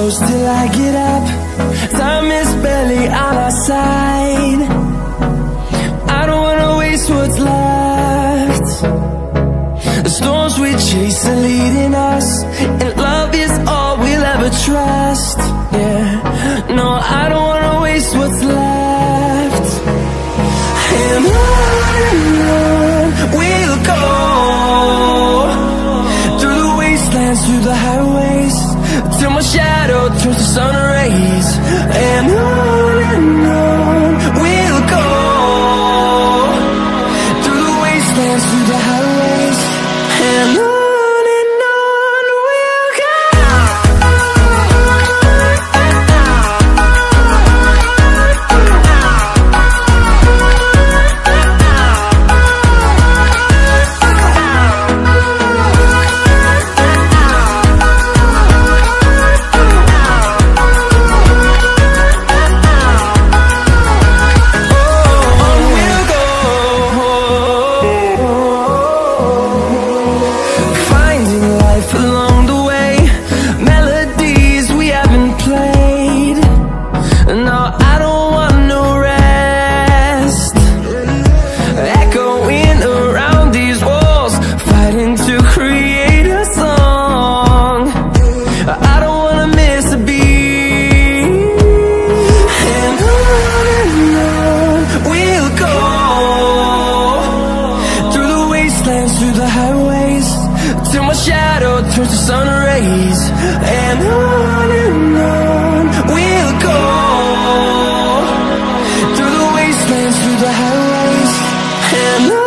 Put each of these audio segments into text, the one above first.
close till I get up. Time is barely on our side. I don't wanna waste what's left. The storms we chase are leading us, and love is all we'll ever trust. Yeah, no, I don't wanna waste what's left. And on we'll go, through the wastelands, through the highways, till my shadow turns to sun rays. And on we'll go, through the wastelands, through the highways, and on we'll go. Through the highways, till my shadow turns to sun rays. And on we'll go, through the wastelands, through the highways, and on we'll go.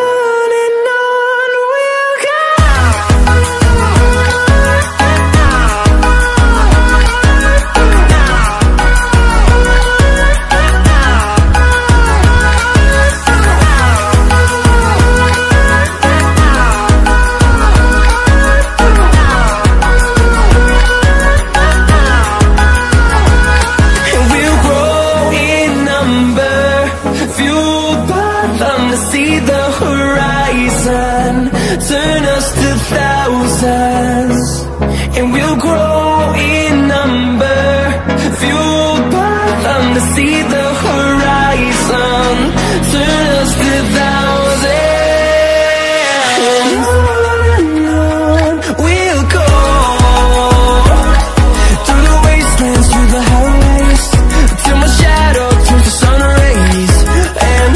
See the horizon, turn us to thousands, and we'll grow in number, fueled by them to see the horizon, turn us to thousands. And on we'll go, through the wastelands, through the highways, till my shadow turns to sun rays. And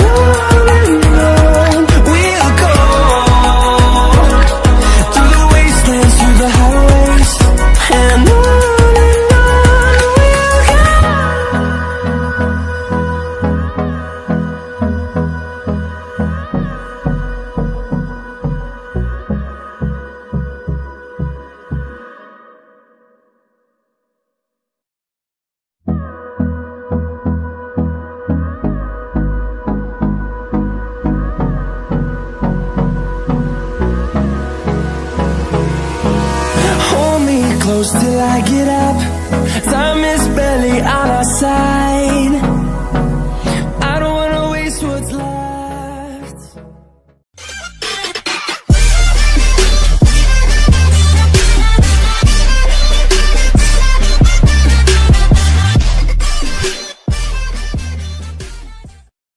close till I get up. Time is barely on our side.